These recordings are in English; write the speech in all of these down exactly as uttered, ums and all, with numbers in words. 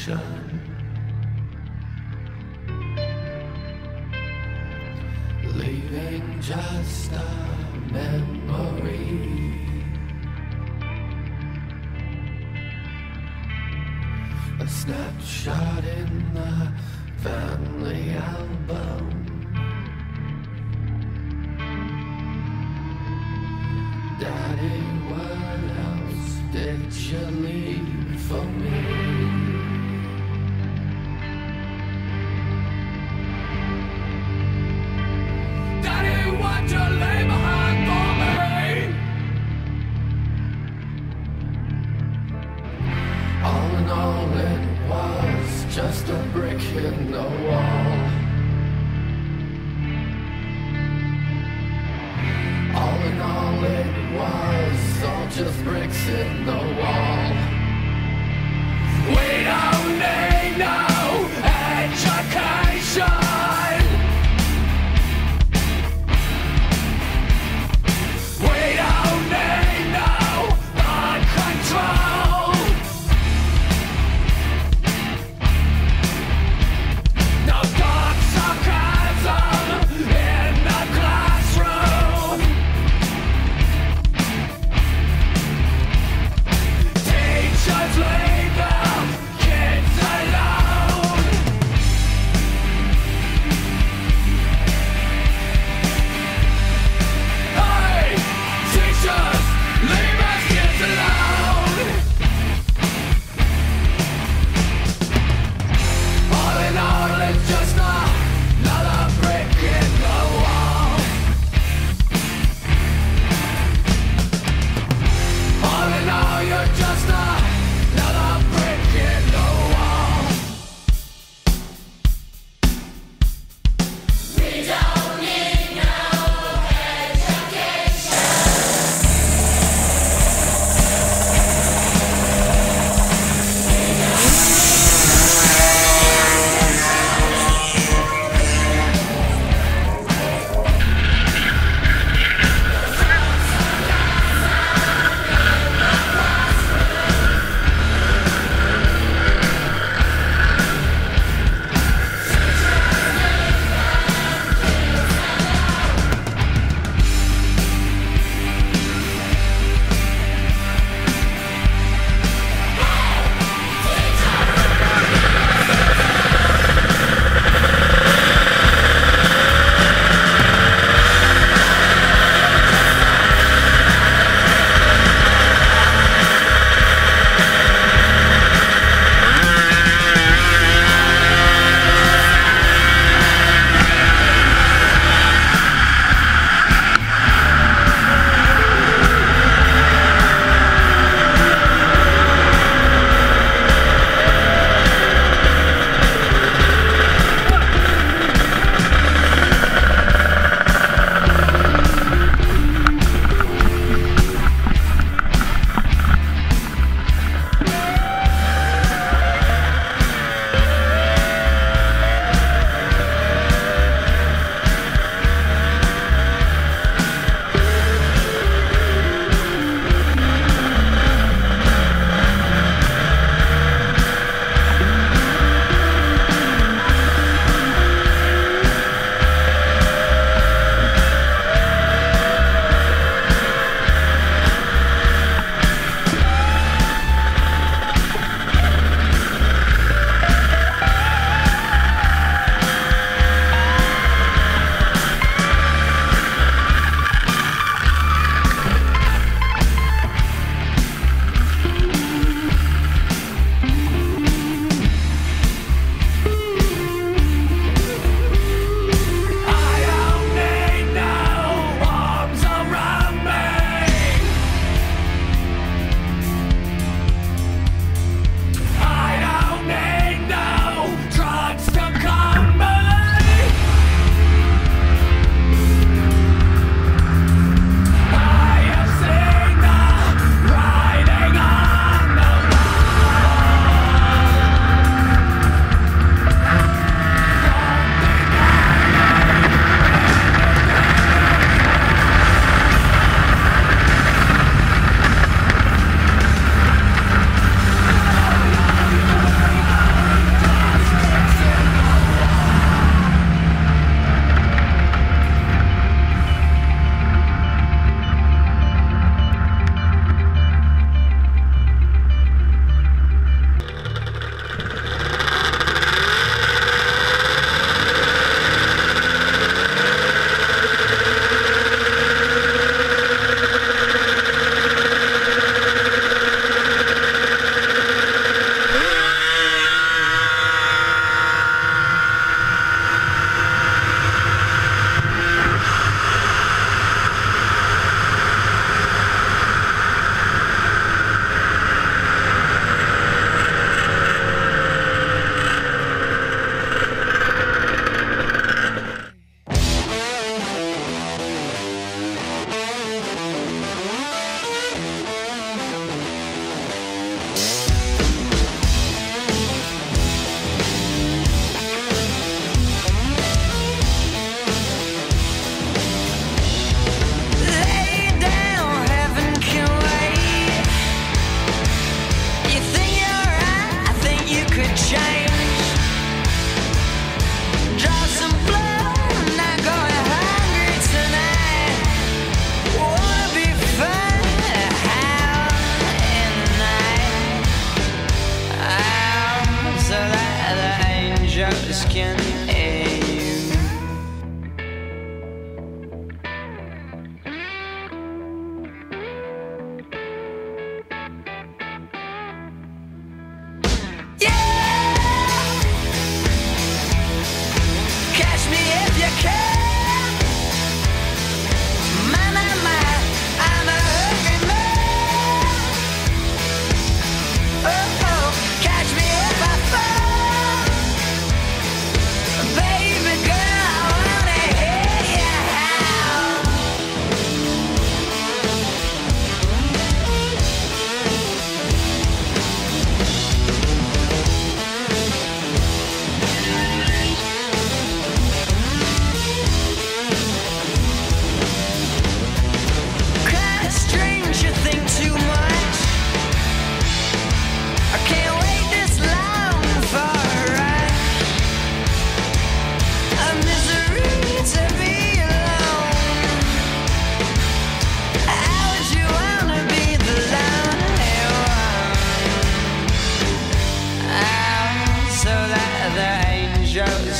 ocean, leaving just a memory. A snapshot in the family album. Daddy, what else did you leave for me? Daddy, what you leave behind for me? All in all, it was just a brick in the wall. All in all, it was all just bricks in the wall. We don't need no education. We don't need no gun control. No dark sarcasm in the classroom.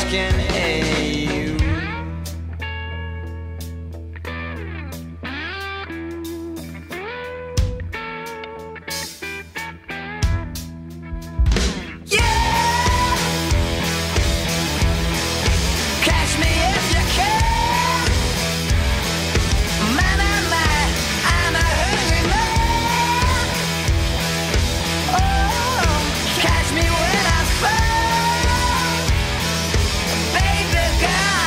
asking you. Catch me when I fall, baby girl.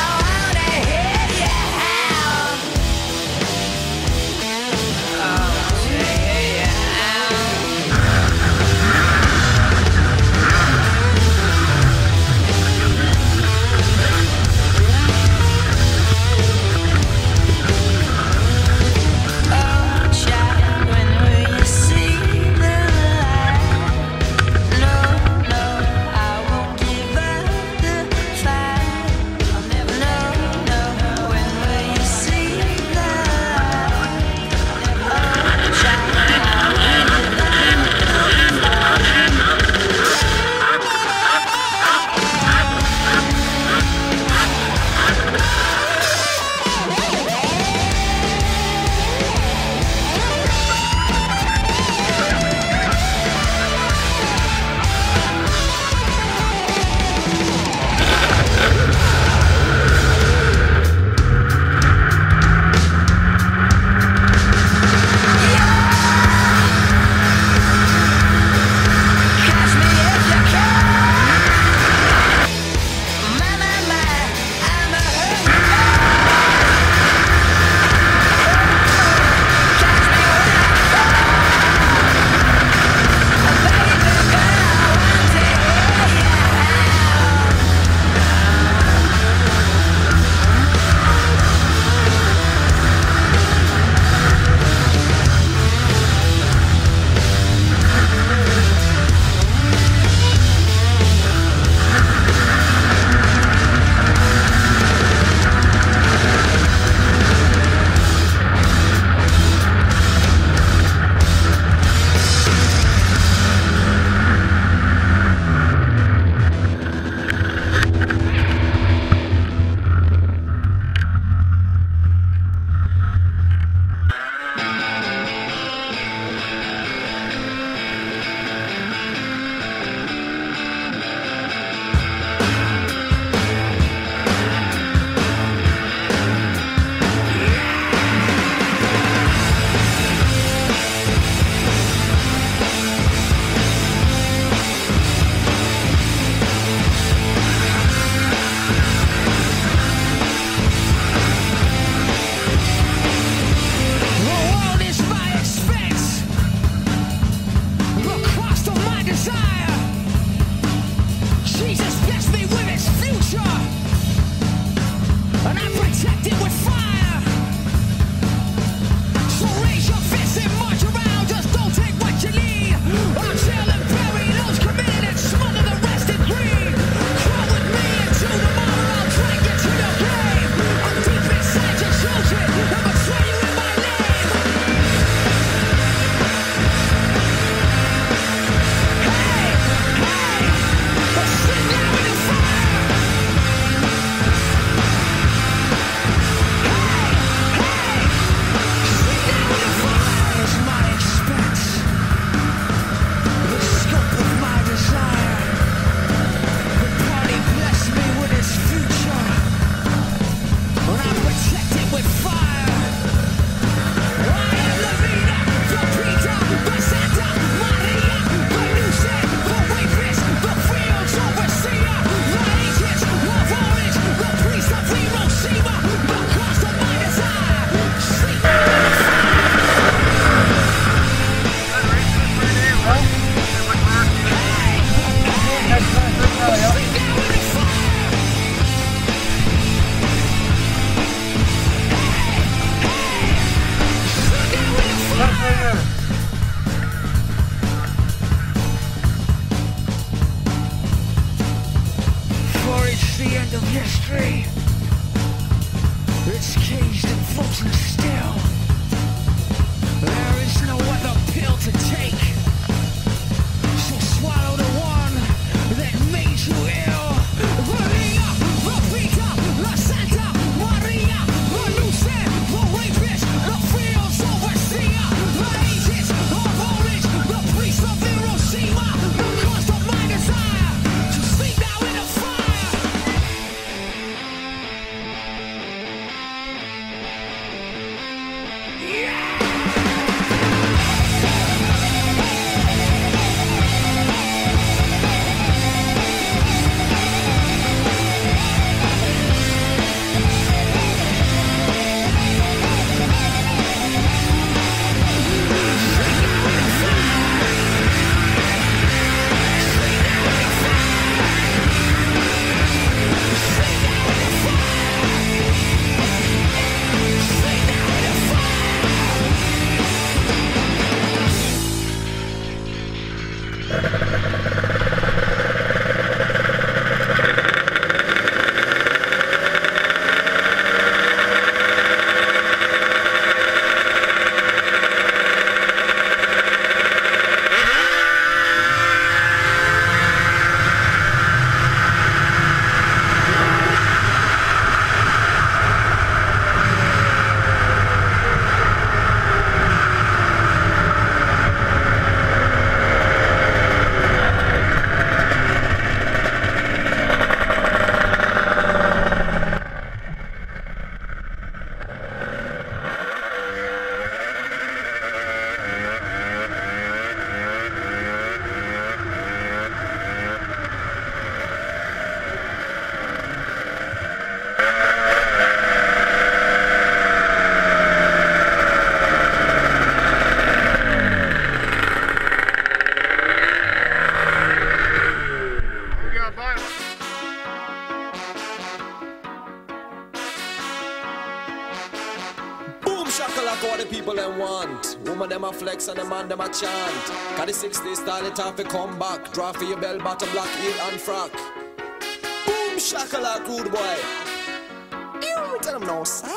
shakalaka what the people them want. Woman them a flex and the man them a chant. Cause the sixties style it off to come back. Draw for your bell bottom, black heel and frock. Boom shakalaka rude boy. You tell them no sir.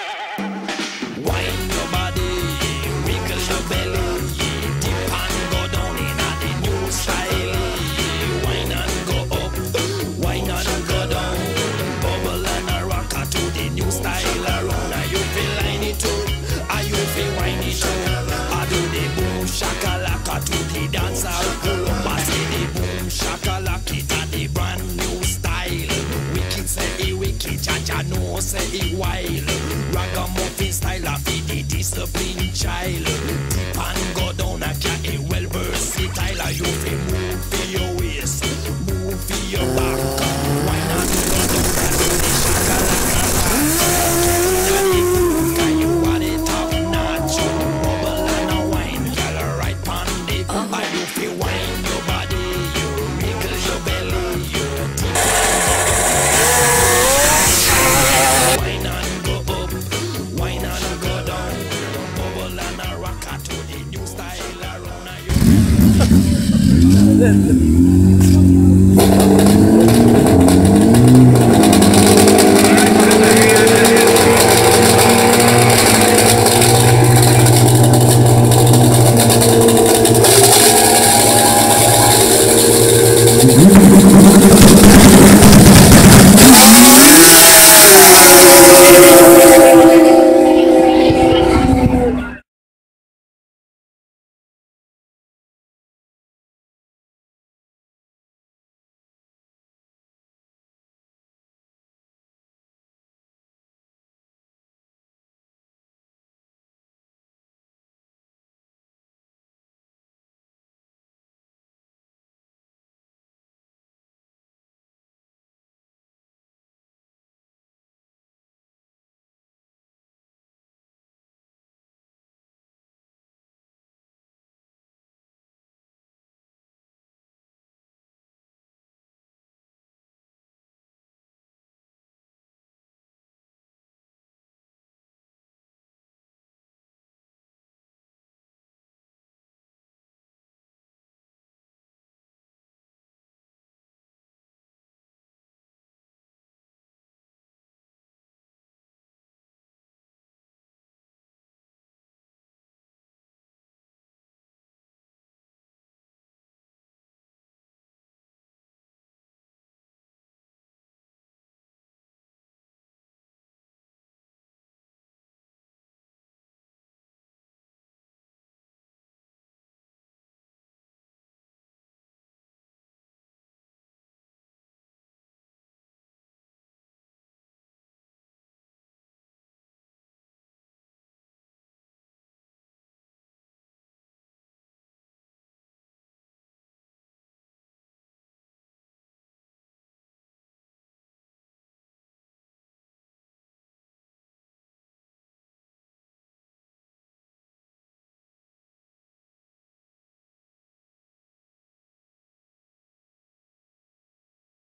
Wine your body, wiggle your belly, dip and go down in a the new style. Wine and go up, wine and go down, bubble and a rocker to the new style around. Are you feel line it too? Are you feel wine it too? I do the boom shakalaka to the dancer. Columba say the boom shakalaka it a the brand new style. Wicked say it wicked, Jaja no say it wild. Ragamuffin style of the discipline child. Dip and go down a cat a well versatile. You feel move for your waist, move for your back. Why not go down and do the shakalaka? Can you want it up notch? Bubble and a wine, girl right pon it. Are you feel wine your body, you wiggle your belly, you dip wine and go up, wine and go down, bubble and a rocker to the new style around you.